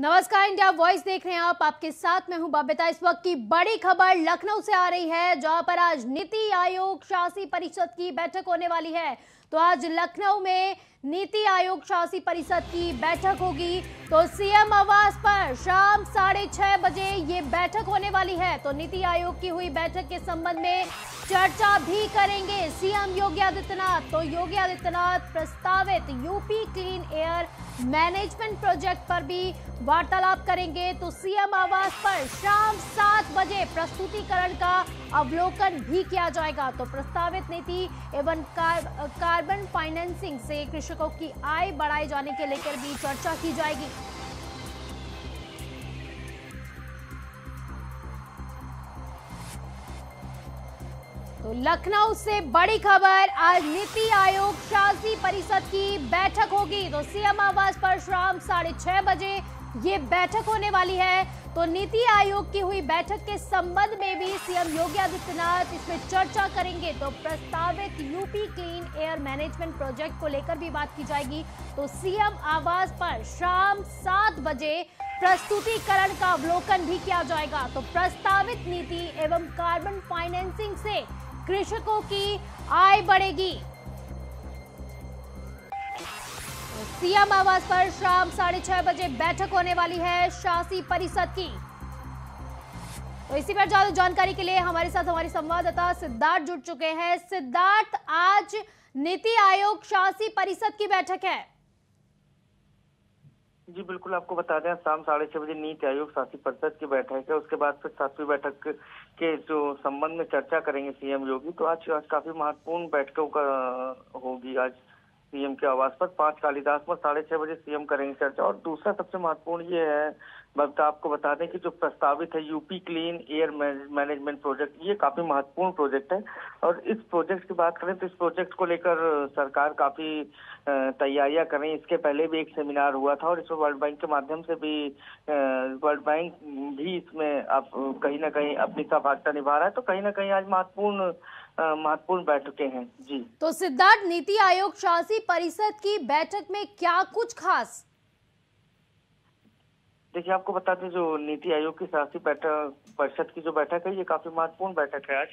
नमस्कार, India voice देख रहे हैं आप। आपके साथ मैं हूं बबीता। इस वक्त की बड़ी खबर लखनऊ से आ रही है, जहां पर आज नीति आयोग शासी परिषद की बैठक होने वाली है। तो आज लखनऊ में नीति आयोग शासी परिषद की बैठक होगी। तो सीएम आवास पर शाम 6:30 बजे ये बैठक होने वाली है। तो नीति आयोग की हुई बैठक के संबंध में चर्चा भी करेंगे सीएम योगी आदित्यनाथ। तो योगी आदित्यनाथ प्रस्तावित UP clean air management project पर भी वार्तालाप करेंगे। तो सीएम आवास पर शाम 7 बजे प्रस्तुतिकरण का अवलोकन भी किया जाएगा। तो प्रस्तावित नीति एवं कार्बन फाइनेंसिंग से कृषकों की आय बढ़ाए जाने के लेकर भी चर्चा की जाएगी। तो लखनऊ से बड़ी खबर, आज नीति आयोग शासी परिषद की बैठक होगी। तो सीएम आवास पर शाम 6:30 बजे ये बैठक होने वाली है। तो नीति आयोग की हुई बैठक के संबंध में भी सीएम योगी आदित्यनाथ इसमें चर्चा करेंगे। तो प्रस्तावित UP clean air management project को लेकर भी बात की जाएगी। तो सीएम आवास पर शाम 7 बजे प्रस्तुतिकरण का अवलोकन भी किया जाएगा। तो प्रस्तावित नीति एवं कार्बन फाइनेंसिंग से कृषकों की आय बढ़ेगी। सीएम आवास पर शाम 6:30 बजे बैठक होने वाली है शासी परिषद की। तो इसी पर ज्यादा जानकारी के लिए हमारे साथ हमारी संवाददाता सिद्धार्थ जुड़ चुके हैं। सिद्धार्थ, आज नीति आयोग शासी परिषद की बैठक है। जी बिल्कुल, आपको बता दें शाम 6:30 बजे नीति आयोग शासी परिषद की बैठक है। उसके बाद फिर 7वीं बैठक के जो संबंध में चर्चा करेंगे सीएम योगी। तो आज काफी महत्वपूर्ण बैठकों का होगी। आज सीएम के आवास पर 5 कालिदास पर 6:30 बजे सीएम करेंगे चर्चा। और दूसरा सबसे महत्वपूर्ण ये है, आपको बता दें कि जो प्रस्तावित है UP clean air management project, ये काफी महत्वपूर्ण प्रोजेक्ट है। और इस प्रोजेक्ट की बात करें तो इस प्रोजेक्ट को लेकर सरकार काफी तैयारियां कर रही है। इसके पहले भी एक सेमिनार हुआ था और इसमें वर्ल्ड बैंक के माध्यम से भी वर्ल्ड बैंक भी इसमें अब कहीं ना कहीं अपनी सहभागिता निभा रहा है। तो कहीं ना कहीं आज महत्वपूर्ण बैठकें हैं। जी तो सिद्धार्थ, नीति आयोग शासी परिषद की बैठक में क्या कुछ खास? देखिए, आपको बता दें जो नीति आयोग की शासी परिषद की जो बैठक है, ये काफी महत्वपूर्ण बैठक है आज।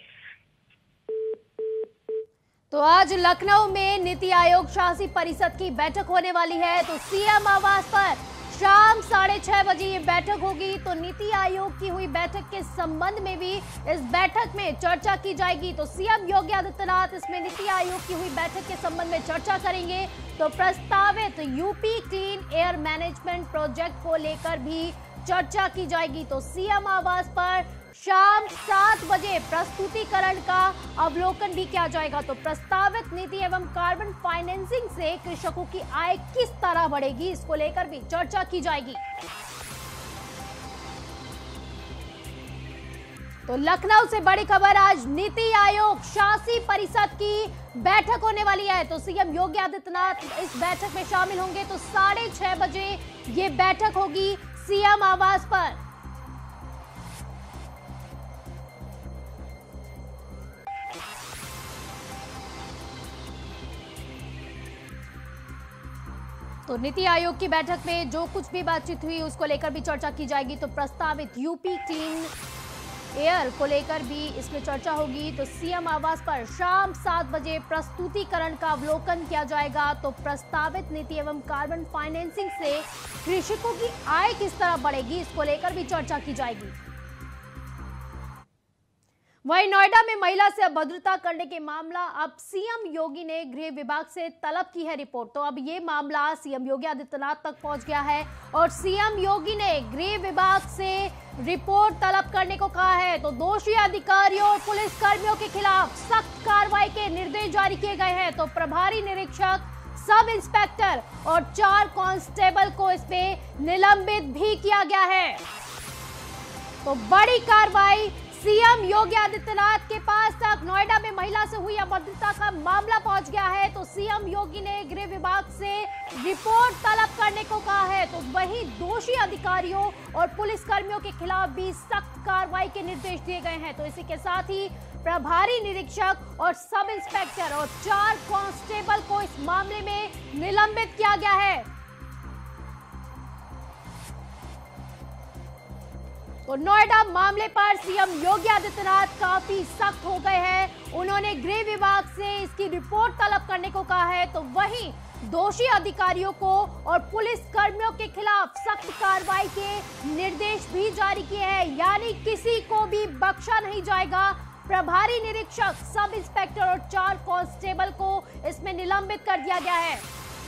तो आज लखनऊ में नीति आयोग शासी परिषद की बैठक होने वाली है। तो सीएम आवास पर शाम 6:30 बजे ये बैठक होगी। तो नीति आयोग की हुई बैठक के संबंध में भी इस बैठक में चर्चा की जाएगी। तो सीएम योगी आदित्यनाथ इसमें नीति आयोग की हुई बैठक के संबंध में चर्चा करेंगे। तो प्रस्तावित UP clean air management project को लेकर भी चर्चा की जाएगी। तो सीएम आवास पर शाम 7 बजे प्रस्तुतिकरण का अवलोकन भी किया जाएगा। तो प्रस्तावित नीति एवं कार्बन फाइनेंसिंग से कृषकों की आय किस तरह बढ़ेगी, इसको लेकर भी चर्चा की जाएगी। तो लखनऊ से बड़ी खबर, आज नीति आयोग शासी परिषद की बैठक होने वाली है। तो सीएम योगी आदित्यनाथ इस बैठक में शामिल होंगे। तो 6:30 बजे ये बैठक होगी सीएम आवास पर। तो नीति आयोग की बैठक में जो कुछ भी बातचीत हुई उसको लेकर भी चर्चा की जाएगी। तो प्रस्तावित यूपी क्लीन एयर को लेकर भी इसमें चर्चा होगी। तो सीएम आवास पर शाम 7 बजे प्रस्तुतिकरण का अवलोकन किया जाएगा। तो प्रस्तावित नीति एवं कार्बन फाइनेंसिंग से कृषकों की आय किस तरह बढ़ेगी, इसको लेकर भी चर्चा की जाएगी। वहीं नोएडा में महिला से अभद्रता करने के मामला, अब सीएम योगी ने गृह विभाग से तलब की है रिपोर्ट। तो अब ये मामला सीएम योगी आदित्यनाथ तक पहुंच गया है और सीएम योगी ने गृह विभाग से रिपोर्ट तलब करने को कहा है। तो दोषी अधिकारियों और पुलिस कर्मियों के खिलाफ सख्त कार्रवाई के निर्देश जारी किए गए हैं। तो प्रभारी निरीक्षक, सब इंस्पेक्टर और 4 कांस्टेबल को इसमें निलंबित भी किया गया है। तो बड़ी कार्रवाई सीएम योगी आदित्यनाथ के पास तक नोएडा में महिला से हुई अभद्रता का मामला पहुंच गया है। तो सीएम योगी ने गृह विभाग से रिपोर्ट तलब करने को कहा है। तो वही दोषी अधिकारियों और पुलिस कर्मियों के खिलाफ भी सख्त कार्रवाई के निर्देश दिए गए हैं। तो इसी के साथ ही प्रभारी निरीक्षक और सब इंस्पेक्टर और 4 कांस्टेबल को इस मामले में निलंबित किया गया है। तो नोएडा मामले पर सीएम योगी आदित्यनाथ काफी सख्त हो गए हैं। उन्होंने गृह विभाग से इसकी रिपोर्ट तलब करने को कहा है, तो वहीं दोषी अधिकारियों को और पुलिस कर्मियों के खिलाफ सख्त कार्रवाई के निर्देश भी जारी किए हैं, यानी किसी को भी बख्शा नहीं जाएगा। प्रभारी निरीक्षक, सब इंस्पेक्टर और 4 कांस्टेबल को इसमें निलंबित कर दिया गया है।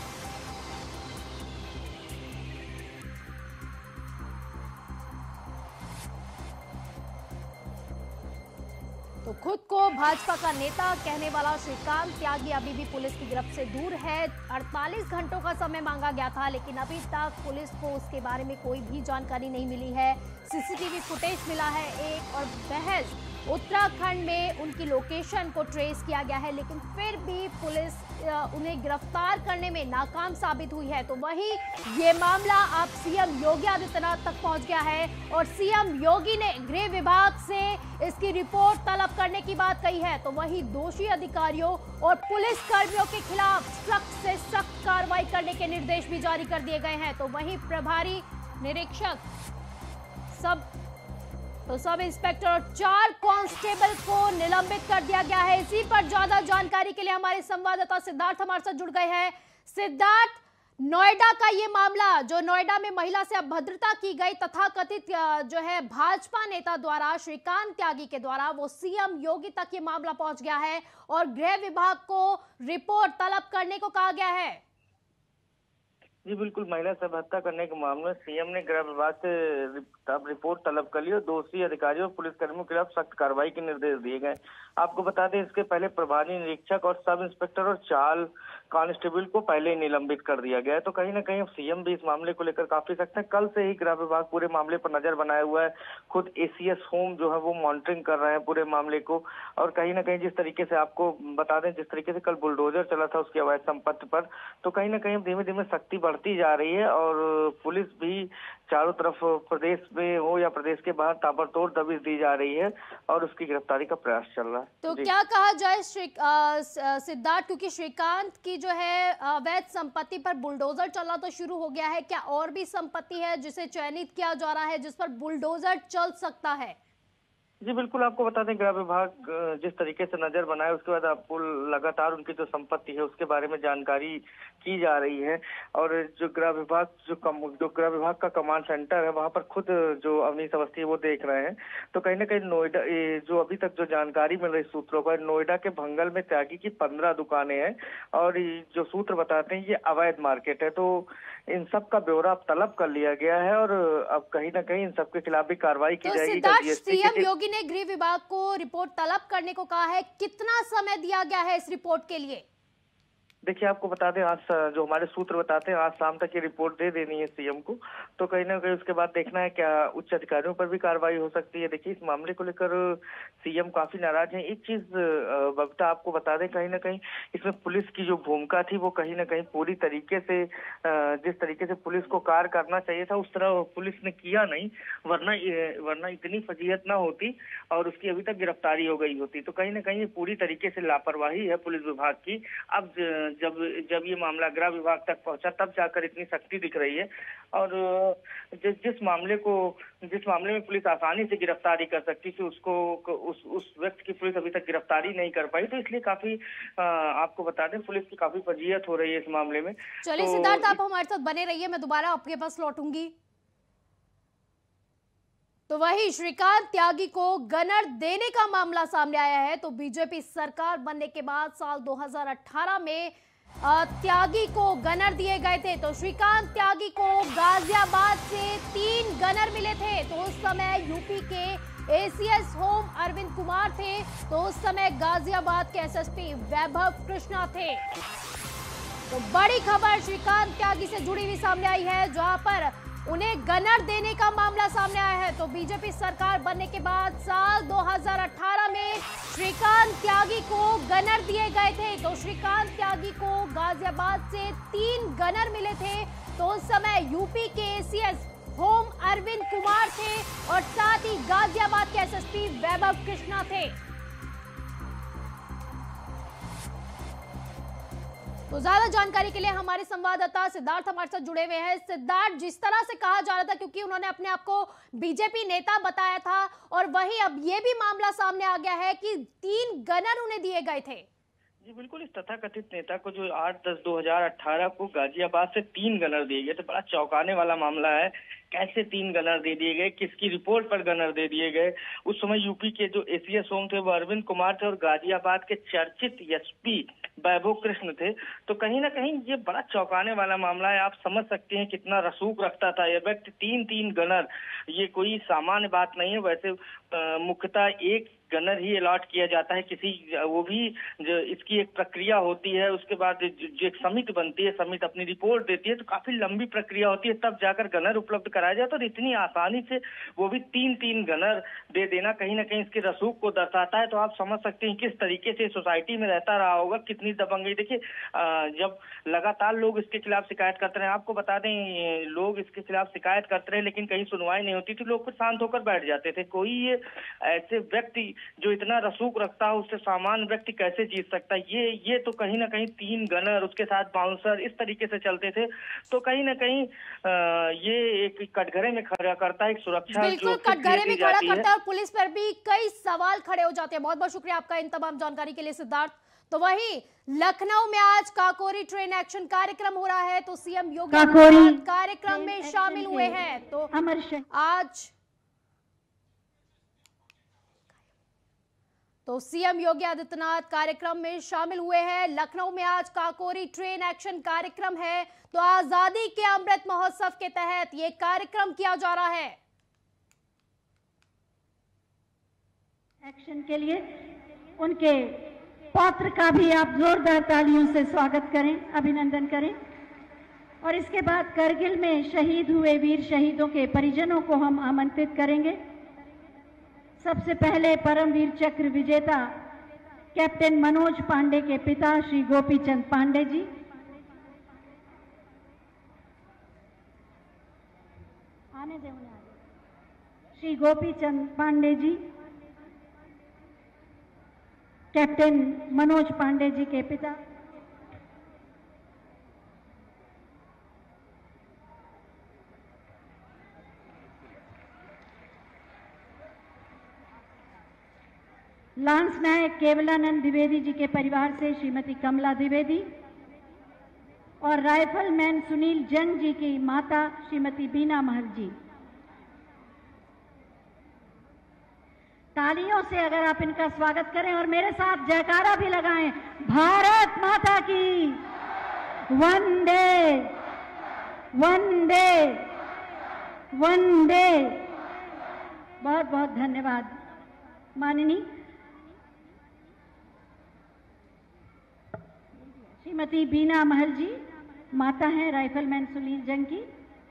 तो खुद को भाजपा का नेता कहने वाला श्रीकांत त्यागी अभी भी पुलिस की गिरफ्त से दूर है। 48 घंटों का समय मांगा गया था, लेकिन अभी तक पुलिस को उसके बारे में कोई भी जानकारी नहीं मिली है। सीसीटीवी फुटेज मिला है एक, और बहस उत्तराखंड में उनकी लोकेशन को ट्रेस किया गया है, लेकिन फिर भी पुलिस उन्हें गिरफ्तार करने में नाकाम साबित हुई है। तो वहीं ये मामला अब सीएम योगी आदित्यनाथ तक पहुंच गया है और सीएम योगी ने गृह विभाग से इसकी रिपोर्ट तलब करने की बात कही है। तो वहीं दोषी अधिकारियों और पुलिस कर्मियों के खिलाफ सख्त से सख्त कार्रवाई करने के निर्देश भी जारी कर दिए गए हैं। तो वहीं प्रभारी निरीक्षक, सब इंस्पेक्टर और 4 कांस्टेबल को निलंबित कर दिया गया है। इसी पर ज्यादा जानकारी के लिए हमारे संवाददाता सिद्धार्थ हमारे साथ जुड़ गए हैं। सिद्धार्थ, नोएडा का ये मामला, जो नोएडा में महिला से अभद्रता की गई तथाकथित जो है भाजपा नेता द्वारा, श्रीकांत त्यागी के द्वारा, वो सीएम योगी तक ये मामला पहुंच गया है और गृह विभाग को रिपोर्ट तलब करने को कहा गया है। जी बिल्कुल, महिला से हत्या करने के मामले में सीएम ने गृह विभाग से रिपोर्ट तलब कर ली और दोषी अधिकारियों और पुलिसकर्मियों के खिलाफ सख्त कार्रवाई के निर्देश दिए गए। आपको बता दें, इसके पहले प्रभारी निरीक्षक और सब इंस्पेक्टर और 4 कांस्टेबल को पहले ही निलंबित कर दिया गया है। तो कहीं ना कहीं सीएम भी इस मामले को लेकर काफी सख्त है। कल से ही गृह विभाग पूरे मामले पर नजर बनाए हुआ है। खुद एसीएस होम जो है वो मॉनिटरिंग कर रहे हैं पूरे मामले को। और कहीं ना कहीं जिस तरीके से आपको बता दें, जिस तरीके से कल बुलडोजर चला था उसकी अवैध संपत्ति पर, तो कहीं ना कहीं धीमे धीमे सख्ती बढ़ती जा रही है और पुलिस भी चारों तरफ, प्रदेश में हो या प्रदेश के बाहर, ताबड़तोड़ दबिश दी जा रही है और उसकी गिरफ्तारी का प्रयास चल रहा है। तो क्या कहा जाए सिद्धार्थ, क्योंकि श्रीकांत की जो है अवैध संपत्ति पर बुलडोजर चलना तो शुरू हो गया है, क्या और भी संपत्ति है जिसे चयनित किया जा रहा है जिस पर बुलडोजर चल सकता है? जी बिल्कुल, आपको बता दें, गृह विभाग जिस तरीके से नजर बनाए उसके बाद आपको लगातार उनकी जो संपत्ति है उसके बारे में जानकारी की जा रही है। और जो गृह विभाग का कमांड सेंटर है वहां पर खुद जो अवनीश अवस्थी है वो देख रहे हैं। तो कहीं ना कहीं नोएडा, जो अभी तक जो जानकारी मिल रही सूत्रों पर, नोएडा के भंगल में त्यागी की 15 दुकानें हैं और जो सूत्र बताते हैं ये अवैध मार्केट है। तो इन सब का ब्यौरा अब तलब कर लिया गया है और अब कहीं ना कहीं इन सब के खिलाफ भी कार्रवाई की जाएगी। सीएम योगी ने गृह विभाग को रिपोर्ट तलब करने को कहा है, कितना समय दिया गया है इस रिपोर्ट के लिए? देखिए, आपको बता दें, आज जो हमारे सूत्र बताते हैं आज शाम तक ये रिपोर्ट दे देनी है सीएम को। तो कहीं ना कहीं उसके बाद देखना है क्या उच्च अधिकारियों पर भी कार्रवाई हो सकती है। देखिए, इस मामले को लेकर सीएम काफी नाराज हैं। एक चीज बबीता आपको बता दें, कहीं ना कहीं इसमें पुलिस की जो भूमिका थी वो कहीं ना कहीं पूरी तरीके से, जिस तरीके से पुलिस को कार्य करना चाहिए था उस तरह पुलिस ने किया नहीं, वरना इतनी फजीहत ना होती और उसकी अभी तक गिरफ्तारी हो गई होती। तो कहीं ना कहीं पूरी तरीके से लापरवाही है पुलिस विभाग की। अब जब ये मामला गृह विभाग तक पहुंचा तब जाकर इतनी सख्ती दिख रही है। और जिस मामले में पुलिस आसानी से गिरफ्तारी कर सकती थी उस व्यक्ति की पुलिस अभी तक गिरफ्तारी नहीं कर पाई। तो इसलिए काफी आपको बता दें, पुलिस की काफी फजीहत हो रही है इस मामले में। चलिए सिद्धार्थ, आप हमारे साथ बने रहिए, मैं दोबारा आपके पास लौटूंगी। तो वही श्रीकांत त्यागी को गनर देने का मामला सामने आया है। तो बीजेपी सरकार बनने के बाद साल 2018 में त्यागी को गनर दिए गए थे। तो श्रीकांत त्यागी को गाजियाबाद से 3 गनर मिले थे। तो उस समय यूपी के एसीएस होम अरविंद कुमार थे, तो उस समय गाजियाबाद के एसएसपी वैभव कृष्णा थे। तो बड़ी खबर श्रीकांत त्यागी से जुड़ी हुई सामने आई है, जहां पर उन्हें गनर देने का मामला सामने आया है। तो बीजेपी सरकार बनने के बाद साल 2018 में श्रीकांत त्यागी को गनर दिए गए थे। तो श्रीकांत त्यागी को गाजियाबाद से 3 गनर मिले थे। तो उस समय यूपी के एसीएस होम अरविंद कुमार थे और साथ ही गाजियाबाद के एसएसपी वैभव कृष्णा थे। तो ज्यादा जानकारी के लिए हमारे संवाददाता सिद्धार्थ हमारे साथ जुड़े हुए हैं। सिद्धार्थ, जिस तरह से कहा जा रहा था, क्योंकि उन्होंने अपने आप को बीजेपी नेता बताया था, और वहीं अब ये भी मामला सामने आ गया है कि 3 गनर उन्हें दिए गए थे। जी बिल्कुल, इस तथाकथित नेता को जो 8/10/2018 को गाजियाबाद से 3 गनर दिए गए थे, बड़ा चौंकाने वाला मामला है। कैसे 3 गनर दे दिए गए, किसकी रिपोर्ट पर गनर दे दिए गए? उस समय यूपी के जो एसीएस होम थे वो अरविंद कुमार थे और गाजियाबाद के चर्चित एसपी वैभव कृष्ण थे। तो कहीं ना कहीं ये बड़ा चौंकाने वाला मामला है। आप समझ सकते हैं कितना रसूख रखता था ये व्यक्ति। 3 गनर, ये कोई सामान्य बात नहीं है। वैसे मुख्यतः 1 गनर ही अलॉट किया जाता है किसी, वो भी जो इसकी एक प्रक्रिया होती है, उसके बाद जो एक समिति बनती है, समिति अपनी रिपोर्ट देती है, तो काफी लंबी प्रक्रिया होती है, तब जाकर गनर उपलब्ध कराया जाता है। और इतनी आसानी से वो भी 3 गनर दे देना कहीं ना कहीं इसके रसूख को दर्शाता है। तो आप समझ सकते हैं किस तरीके से सोसाइटी में रहता रहा होगा, कितनी दबंगई। देखिए, जब लगातार लोग इसके खिलाफ शिकायत करते रहे, आपको बता दें, लोग इसके खिलाफ शिकायत करते रहे लेकिन कहीं सुनवाई नहीं होती थी, लोग कुछ शांत होकर बैठ जाते थे। कोई ये ऐसे व्यक्ति जो इतना रसूख रखता है, उससे सामान्य व्यक्ति कैसे जीत सकता है? ये तो कहीं ना कहीं 3 गनर, उसके साथ बाउंसर, इस तरीके से चलते थे। तो कहीं ना कहीं ये एक कटघरे में खड़ा करता है, एक सुरक्षा बिल्कुल कटघरे में खड़ा करता है, और पुलिस पर भी कई सवाल खड़े हो जाते हैं। बहुत बहुत शुक्रिया आपका इन तमाम जानकारी के लिए सिद्धार्थ। तो वहीं लखनऊ में आज काकोरी ट्रेन एक्शन कार्यक्रम हो रहा है, तो सीएम योगी कार्यक्रम में शामिल हुए हैं। तो सीएम योगी आदित्यनाथ कार्यक्रम में शामिल हुए हैं। लखनऊ में आज काकोरी ट्रेन एक्शन कार्यक्रम है, तो आजादी के अमृत महोत्सव के तहत ये कार्यक्रम किया जा रहा है। एक्शन के लिए उनके पौत्र का भी आप जोरदार तालियों से स्वागत करें, अभिनंदन करें। और इसके बाद करगिल में शहीद हुए वीर शहीदों के परिजनों को हम आमंत्रित करेंगे। सबसे पहले परमवीर चक्र विजेता कैप्टन मनोज पांडे के पिता श्री गोपीचंद पांडे जी, आने दे उन्हें आगे। श्री गोपीचंद पांडे जी, कैप्टन मनोज पांडे जी के पिता, लांस नायक केवलानंद द्विवेदी जी के परिवार से श्रीमती कमला द्विवेदी, और राइफलमैन सुनील जंग जी की माता श्रीमती बीना महल जी। तालियों से अगर आप इनका स्वागत करें और मेरे साथ जयकारा भी लगाएं, भारत माता की वंदे वंदे वंदे। बहुत बहुत धन्यवाद माननीय श्रीमती बीना महल जी, माता हैं राइफलमैन सुनील जंग की।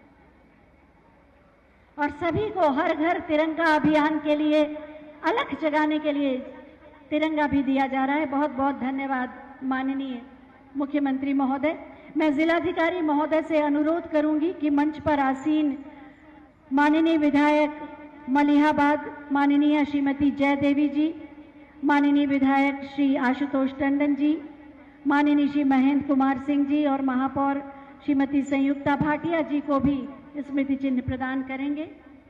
और सभी को हर घर तिरंगा अभियान के लिए, अलख जगाने के लिए तिरंगा भी दिया जा रहा है। बहुत बहुत धन्यवाद माननीय मुख्यमंत्री महोदय। मैं जिलाधिकारी महोदय से अनुरोध करूंगी कि मंच पर आसीन माननीय विधायक मलिहाबाद माननीय श्रीमती जयदेवी जी, माननीय विधायक श्री आशुतोष टंडन जी, माननीय श्री महेंद्र कुमार सिंह जी और महापौर श्रीमती संयुक्ता भाटिया जी को भी स्मृति चिन्ह प्रदान करेंगे।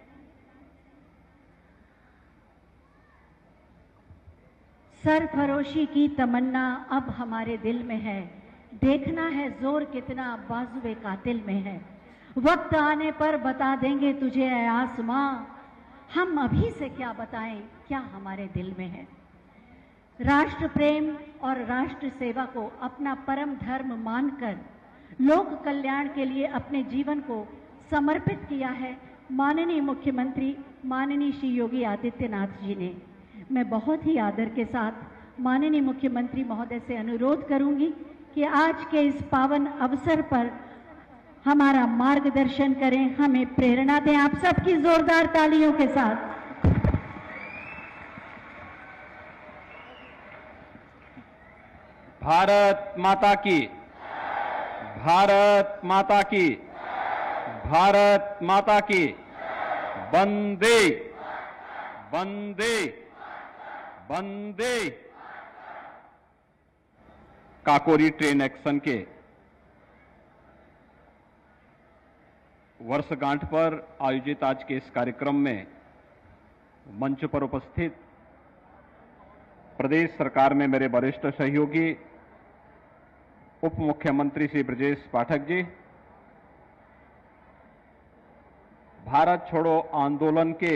सरफरोशी की तमन्ना अब हमारे दिल में है, देखना है जोर कितना बाजुए कातिल में है। वक्त आने पर बता देंगे तुझे ऐ आसमां, हम अभी से क्या बताएं क्या हमारे दिल में है। राष्ट्र प्रेम और राष्ट्र सेवा को अपना परम धर्म मानकर लोक कल्याण के लिए अपने जीवन को समर्पित किया है माननीय मुख्यमंत्री माननीय श्री योगी आदित्यनाथ जी ने। मैं बहुत ही आदर के साथ माननीय मुख्यमंत्री महोदय से अनुरोध करूंगी कि आज के इस पावन अवसर पर हमारा मार्गदर्शन करें, हमें प्रेरणा दें। आप सबकी जोरदार तालियों के साथ। भारत माता की, भारत माता की, भारत माता की, वंदे वंदे वंदे। काकोरी ट्रेन एक्शन के वर्षगांठ पर आयोजित आज के इस कार्यक्रम में मंच पर उपस्थित प्रदेश सरकार में मेरे वरिष्ठ सहयोगी उप मुख्यमंत्री श्री ब्रजेश पाठक जी, भारत छोड़ो आंदोलन के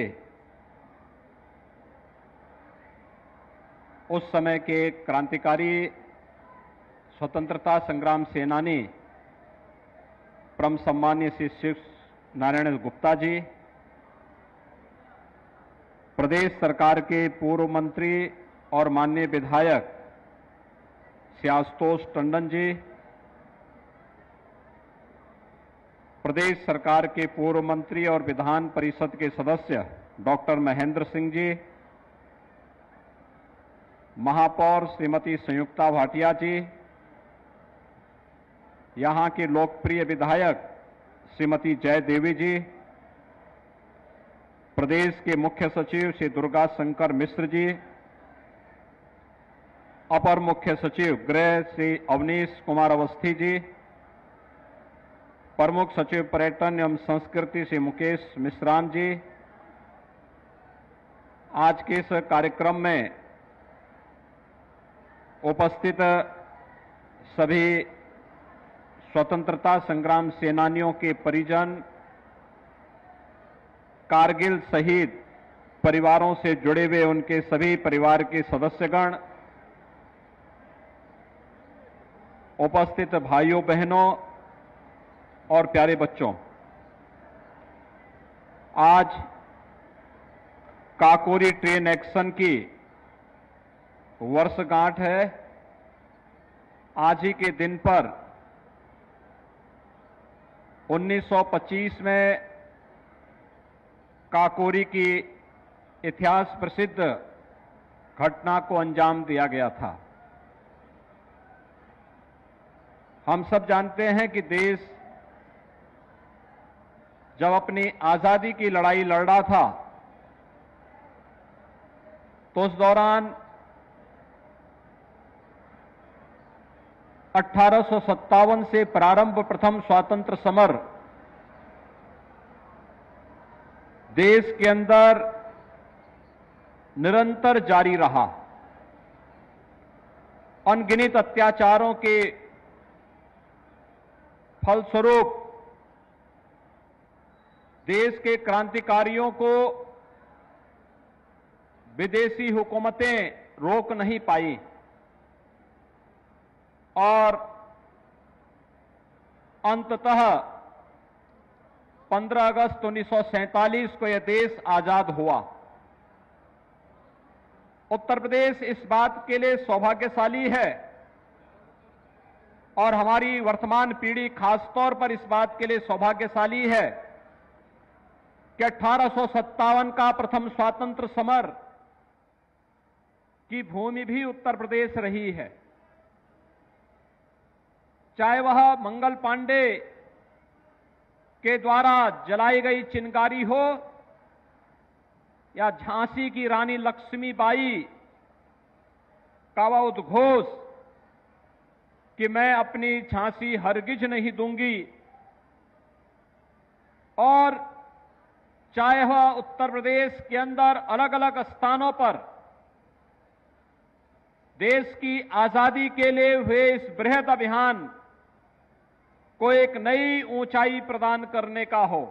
उस समय के क्रांतिकारी स्वतंत्रता संग्राम सेनानी परम सम्मान्य श्री शिव नारायण गुप्ता जी, प्रदेश सरकार के पूर्व मंत्री और माननीय विधायक श्री आशुतोष टंडन जी, प्रदेश सरकार के पूर्व मंत्री और विधान परिषद के सदस्य डॉक्टर महेंद्र सिंह जी, महापौर श्रीमती संयुक्ता भाटिया जी, यहां के लोकप्रिय विधायक श्रीमती जय देवी जी, प्रदेश के मुख्य सचिव श्री दुर्गा शंकर मिश्र जी, अपर मुख्य सचिव गृह श्री अवनीश कुमार अवस्थी जी, प्रमुख सचिव पर्यटन एवं संस्कृति श्री मुकेश मिश्रान जी, आज के इस कार्यक्रम में उपस्थित सभी स्वतंत्रता संग्राम सेनानियों के परिजन, कारगिल शहीद परिवारों से जुड़े हुए उनके सभी परिवार के सदस्यगण, उपस्थित भाइयों बहनों और प्यारे बच्चों, आज काकोरी ट्रेन एक्शन की वर्षगांठ है। आज ही के दिन पर 1925 में काकोरी की इतिहास प्रसिद्ध घटना को अंजाम दिया गया था। हम सब जानते हैं कि देश जब अपनी आजादी की लड़ाई लड़ रहा था तो उस दौरान 1857 से प्रारंभ प्रथम स्वातंत्र समर देश के अंदर निरंतर जारी रहा। अनगिनत अत्याचारों के फलस्वरूप देश के क्रांतिकारियों को विदेशी हुकूमतें रोक नहीं पाई और अंततः 15 अगस्त 1947 को यह देश आजाद हुआ। उत्तर प्रदेश इस बात के लिए सौभाग्यशाली है और हमारी वर्तमान पीढ़ी खासतौर पर इस बात के लिए सौभाग्यशाली है कि 1857 का प्रथम स्वातंत्र समर की भूमि भी उत्तर प्रदेश रही है। चाहे वह मंगल पांडे के द्वारा जलाई गई चिंगारी हो या झांसी की रानी लक्ष्मीबाई का वह उद्घोष कि मैं अपनी झांसी हरगिज नहीं दूंगी, और चाहे वह उत्तर प्रदेश के अंदर अलग अलग स्थानों पर देश की आजादी के लिए हुए इस बृहद अभियान को एक नई ऊंचाई प्रदान करने का हो।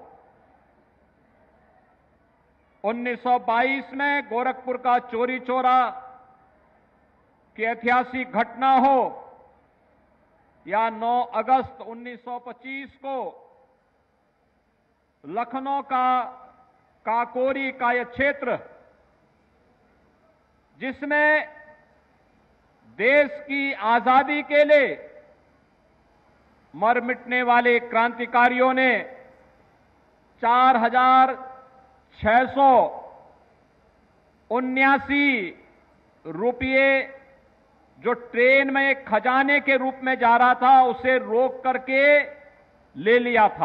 1922 में गोरखपुर का चोरी चोरा की ऐतिहासिक घटना हो या 9 अगस्त 1925 को लखनऊ का काकोरी का यह क्षेत्र जिसमें देश की आजादी के लिए मर मिटने वाले क्रांतिकारियों ने 4,679 रुपये जो ट्रेन में एक खजाने के रूप में जा रहा था उसे रोक करके ले लिया था।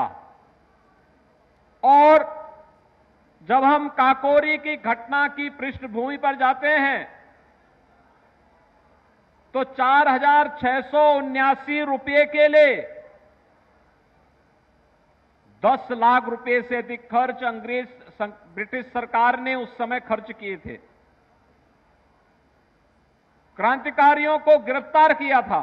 और जब हम काकोरी की घटना की पृष्ठभूमि पर जाते हैं तो 4,679 रुपये के लिए 10 लाख रुपए से अधिक खर्च ब्रिटिश सरकार ने उस समय खर्च किए थे। क्रांतिकारियों को गिरफ्तार किया था।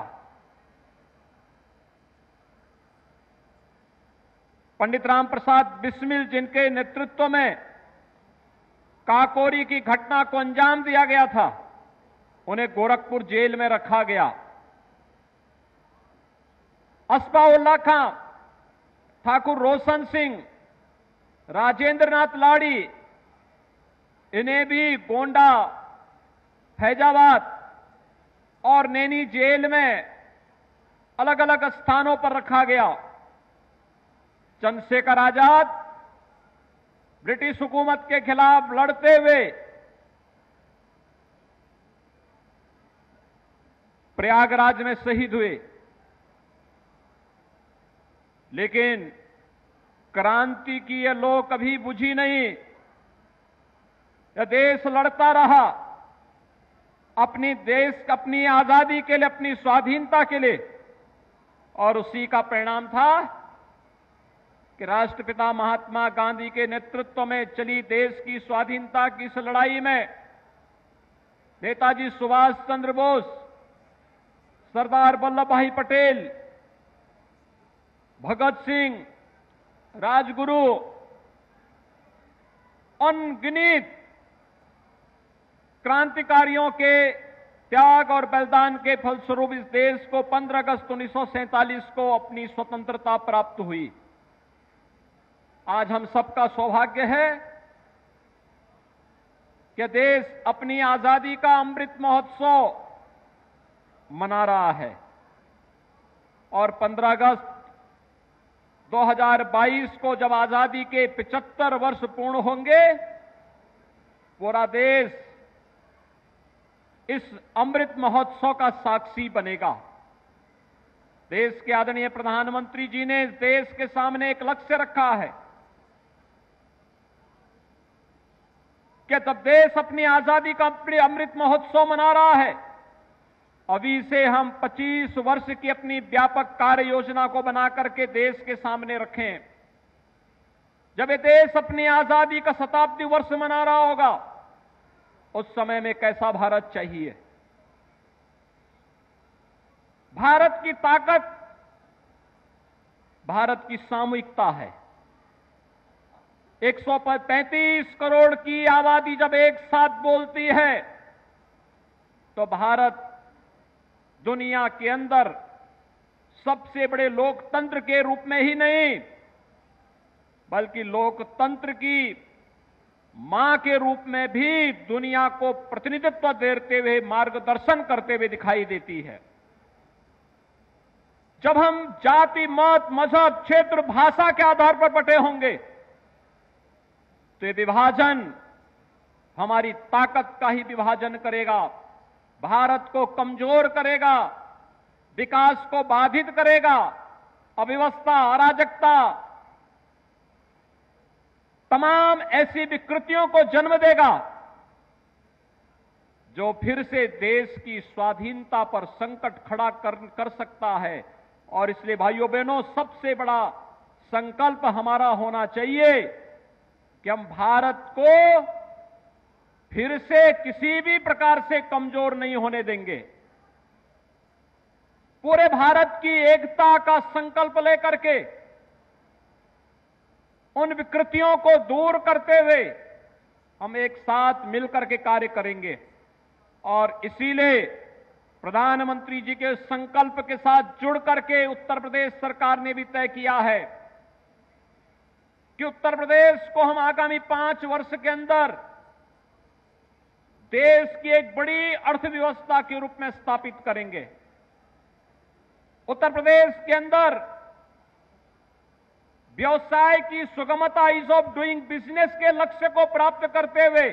पंडित राम प्रसाद बिस्मिल जिनके नेतृत्व में काकोरी की घटना को अंजाम दिया गया था, उन्हें गोरखपुर जेल में रखा गया। अस्फाउल्लाह खां, ठाकुर रोशन सिंह, राजेंद्र नाथ लाड़ी, इन्हें भी गोंडा, फैजाबाद और नैनी जेल में अलग अलग स्थानों पर रखा गया। चंद्रशेखर आजाद ब्रिटिश हुकूमत के खिलाफ लड़ते हुए प्रयागराज में शहीद हुए, लेकिन क्रांति की ये लौ कभी बुझी नहीं। यह देश लड़ता रहा अपनी आजादी के लिए, अपनी स्वाधीनता के लिए, और उसी का परिणाम था कि राष्ट्रपिता महात्मा गांधी के नेतृत्व में चली देश की स्वाधीनता की इस लड़ाई में नेताजी सुभाष चंद्र बोस, सरदार वल्लभ भाई पटेल, भगत सिंह, राजगुरु, अनगिनत क्रांतिकारियों के त्याग और बलिदान के फलस्वरूप इस देश को 15 अगस्त 1947 को अपनी स्वतंत्रता प्राप्त हुई। आज हम सबका सौभाग्य है कि देश अपनी आजादी का अमृत महोत्सव मना रहा है और 15 अगस्त 2022 को जब आजादी के 75 वर्ष पूर्ण होंगे, पूरा देश इस अमृत महोत्सव का साक्षी बनेगा। देश के आदरणीय प्रधानमंत्री जी ने इस देश के सामने एक लक्ष्य रखा है कि जब देश अपनी आजादी का अमृत महोत्सव मना रहा है, अभी से हम 25 वर्ष की अपनी व्यापक कार्य योजना को बना करके देश के सामने रखें। जब ये देश अपनी आजादी का शताब्दी वर्ष मना रहा होगा, उस समय में कैसा भारत चाहिए। भारत की ताकत भारत की सामूहिकता है। 135 करोड़ की आबादी जब एक साथ बोलती है तो भारत दुनिया के अंदर सबसे बड़े लोकतंत्र के रूप में ही नहीं, बल्कि लोकतंत्र की मां के रूप में भी दुनिया को प्रतिनिधित्व देते हुए, मार्गदर्शन करते हुए दिखाई देती है। जब हम जाति, मत, मजहब, क्षेत्र, भाषा के आधार पर बटे होंगे तो ये विभाजन हमारी ताकत का ही विभाजन करेगा, भारत को कमजोर करेगा, विकास को बाधित करेगा, अव्यवस्था, अराजकता, तमाम ऐसी विकृतियों को जन्म देगा जो फिर से देश की स्वाधीनता पर संकट खड़ा कर सकता है। और इसलिए भाइयों बहनों, सबसे बड़ा संकल्प हमारा होना चाहिए कि हम भारत को फिर से किसी भी प्रकार से कमजोर नहीं होने देंगे। पूरे भारत की एकता का संकल्प लेकर के उन विकृतियों को दूर करते हुए हम एक साथ मिलकर के कार्य करेंगे। और इसीलिए प्रधानमंत्री जी के संकल्प के साथ जुड़ करके उत्तर प्रदेश सरकार ने भी तय किया है कि उत्तर प्रदेश को हम आगामी 5 वर्ष के अंदर देश की एक बड़ी अर्थव्यवस्था के रूप में स्थापित करेंगे। उत्तर प्रदेश के अंदर व्यवसाय की सुगमता, ईज ऑफ डूइंग बिजनेस के लक्ष्य को प्राप्त करते हुए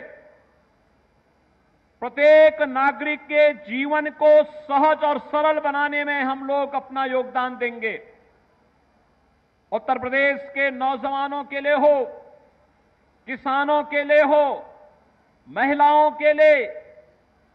प्रत्येक नागरिक के जीवन को सहज और सरल बनाने में हम लोग अपना योगदान देंगे। उत्तर प्रदेश के नौजवानों के लिए हो, किसानों के लिए हो, महिलाओं के लिए,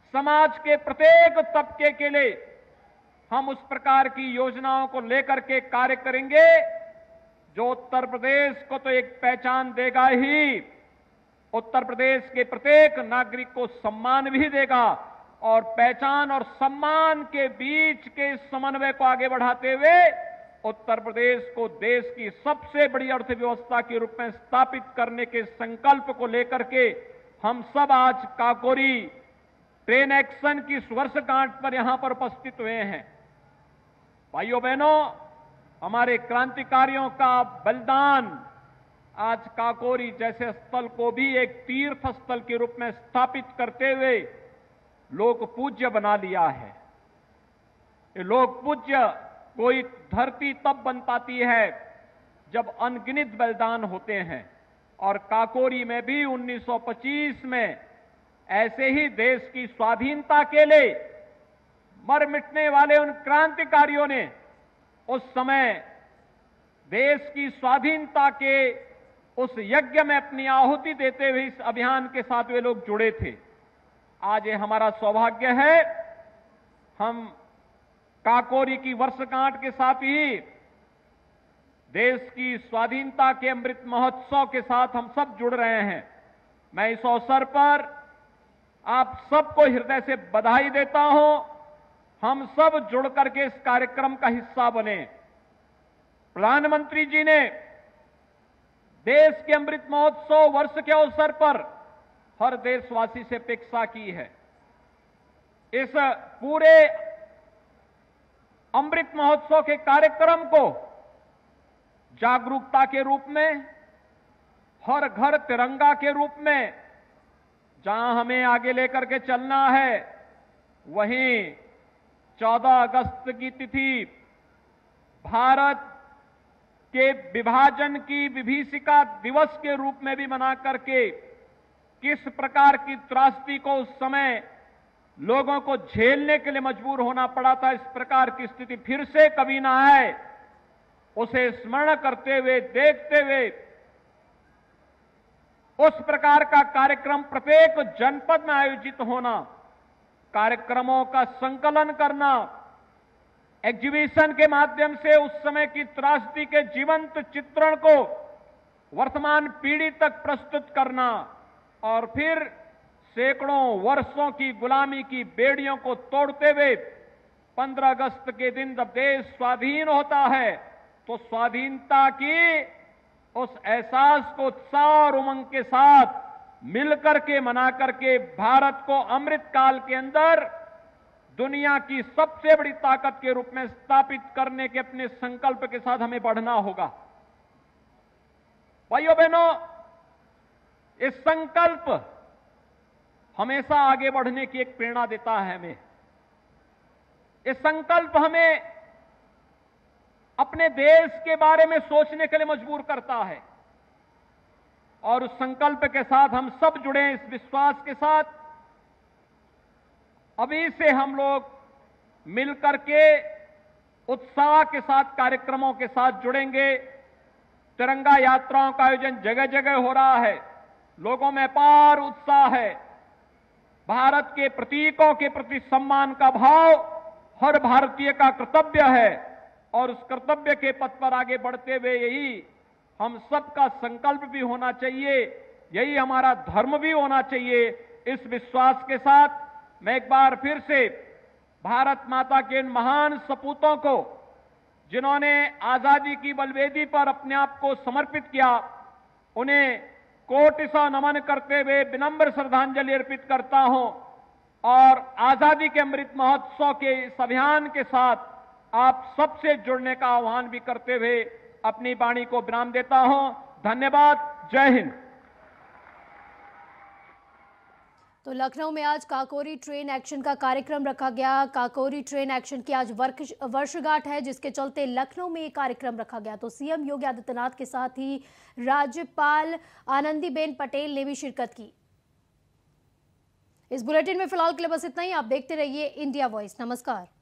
समाज के प्रत्येक तबके के लिए हम उस प्रकार की योजनाओं को लेकर के कार्य करेंगे जो उत्तर प्रदेश को तो एक पहचान देगा ही, उत्तर प्रदेश के प्रत्येक नागरिक को सम्मान भी देगा और पहचान और सम्मान के बीच के समन्वय को आगे बढ़ाते हुए उत्तर प्रदेश को देश की सबसे बड़ी अर्थव्यवस्था के रूप में स्थापित करने के संकल्प को लेकर के हम सब आज काकोरी ट्रेन एक्शन की वर्षगांठ पर यहां पर उपस्थित हुए हैं। भाइयों बहनों, हमारे क्रांतिकारियों का बलिदान आज काकोरी जैसे स्थल को भी एक तीर्थ स्थल के रूप में स्थापित करते हुए लोक पूज्य बना लिया है। ये लोक पूज्य कोई धरती तब बन पाती है जब अनगिनत बलिदान होते हैं और काकोरी में भी 1925 में ऐसे ही देश की स्वाधीनता के लिए मर मिटने वाले उन क्रांतिकारियों ने उस समय देश की स्वाधीनता के उस यज्ञ में अपनी आहुति देते हुए इस अभियान के साथ वे लोग जुड़े थे। आज ये हमारा सौभाग्य है, हम काकोरी की वर्षगांठ के साथ ही देश की स्वाधीनता के अमृत महोत्सव के साथ हम सब जुड़ रहे हैं। मैं इस अवसर पर आप सबको हृदय से बधाई देता हूं। हम सब जुड़ करके इस कार्यक्रम का हिस्सा बने। प्रधानमंत्री जी ने देश के अमृत महोत्सव वर्ष के अवसर पर हर देशवासी से अपेक्षा की है, इस पूरे अमृत महोत्सव के कार्यक्रम को जागरूकता के रूप में, हर घर तिरंगा के रूप में जहां हमें आगे लेकर के चलना है, वहीं 14 अगस्त की तिथि भारत के विभाजन की विभीषिका दिवस के रूप में भी मना करके किस प्रकार की त्रासदी को उस समय लोगों को झेलने के लिए मजबूर होना पड़ा था, इस प्रकार की स्थिति फिर से कभी ना आए, उसे स्मरण करते हुए, देखते हुए उस प्रकार का कार्यक्रम प्रत्येक जनपद में आयोजित होना, कार्यक्रमों का संकलन करना, एग्जीबिशन के माध्यम से उस समय की त्रासदी के जीवंत चित्रण को वर्तमान पीढ़ी तक प्रस्तुत करना और फिर सैकड़ों वर्षों की गुलामी की बेड़ियों को तोड़ते हुए 15 अगस्त के दिन जब देश स्वाधीन होता है तो स्वाधीनता की उस एहसास को उत्साह और उमंग के साथ मिलकर के मना करके भारत को अमृत काल के अंदर दुनिया की सबसे बड़ी ताकत के रूप में स्थापित करने के अपने संकल्प के साथ हमें बढ़ना होगा। भाइयों बहनों, इस संकल्प हमेशा आगे बढ़ने की एक प्रेरणा देता है हमें। ये संकल्प हमें अपने देश के बारे में सोचने के लिए मजबूर करता है और उस संकल्प के साथ हम सब जुड़े इस विश्वास के साथ अभी से हम लोग मिलकर के उत्साह के साथ कार्यक्रमों के साथ जुड़ेंगे। तिरंगा यात्राओं का आयोजन जगह जगह हो रहा है, लोगों में अपार उत्साह है। भारत के प्रतीकों के प्रति सम्मान का भाव हर भारतीय का कर्तव्य है और उस कर्तव्य के पथ पर आगे बढ़ते हुए यही हम सबका संकल्प भी होना चाहिए, यही हमारा धर्म भी होना चाहिए। इस विश्वास के साथ मैं एक बार फिर से भारत माता के इन महान सपूतों को, जिन्होंने आजादी की बलवेदी पर अपने आप को समर्पित किया, उन्हें कोटि-सा नमन करते हुए विनम्र श्रद्धांजलि अर्पित करता हूं और आजादी के अमृत महोत्सव के इस अभियान के साथ आप सबसे जुड़ने का आह्वान भी करते हुए अपनी वाणी को विराम देता हूं। धन्यवाद। जय हिंद। तो लखनऊ में आज काकोरी ट्रेन एक्शन का कार्यक्रम रखा गया। काकोरी ट्रेन एक्शन की आज वर्षगांठ है, जिसके चलते लखनऊ में ये कार्यक्रम रखा गया। तो सीएम योगी आदित्यनाथ के साथ ही राज्यपाल आनंदीबेन पटेल ने भी शिरकत की। इस बुलेटिन में फिलहाल के लिए बस इतना ही। आप देखते रहिए इंडिया वॉइस। नमस्कार।